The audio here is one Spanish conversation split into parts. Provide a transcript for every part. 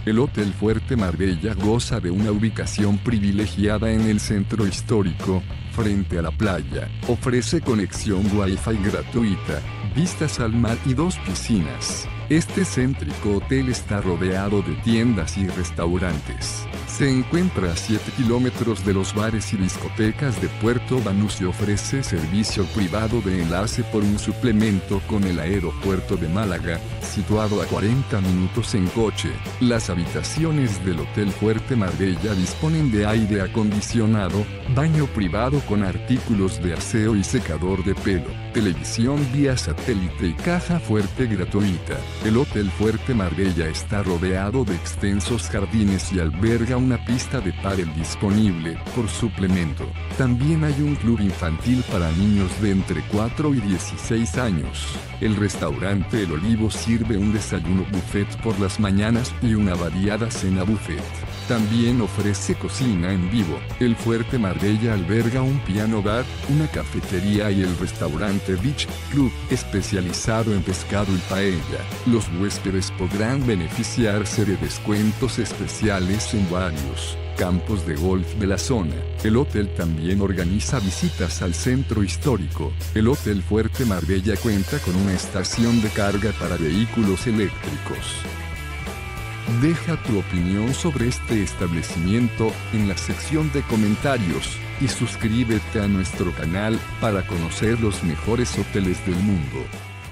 El Hotel Fuerte Marbella goza de una ubicación privilegiada en el centro histórico, frente a la playa. Ofrece conexión Wi-Fi gratuita, vistas al mar y 2 piscinas. Este céntrico hotel está rodeado de tiendas y restaurantes. Se encuentra a 7 kilómetros de los bares y discotecas de Puerto Banús y ofrece servicio privado de enlace por un suplemento con el aeropuerto de Málaga, situado a 40 minutos en coche. Las habitaciones del Hotel Fuerte Marbella disponen de aire acondicionado, baño privado con artículos de aseo y secador de pelo, televisión vía satélite y caja fuerte gratuita. El Hotel Fuerte Marbella está rodeado de extensos jardines y alberga una pista de pádel disponible por suplemento. También hay un club infantil para niños de entre 4 y 16 años. El restaurante El Olivo sirve un desayuno buffet por las mañanas y una variada cena buffet. También ofrece cocina en vivo. El Fuerte Marbella alberga un piano bar, una cafetería y el restaurante Beach Club, especializado en pescado y paella. Los huéspedes podrán beneficiarse de descuentos especiales en varios campos de golf de la zona. El hotel también organiza visitas al centro histórico. El Hotel Fuerte Marbella cuenta con una estación de carga para vehículos eléctricos. Deja tu opinión sobre este establecimiento en la sección de comentarios y suscríbete a nuestro canal para conocer los mejores hoteles del mundo.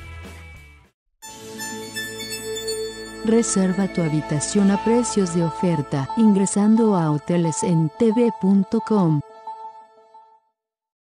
Reserva tu habitación a precios de oferta ingresando a hotelesentv.com.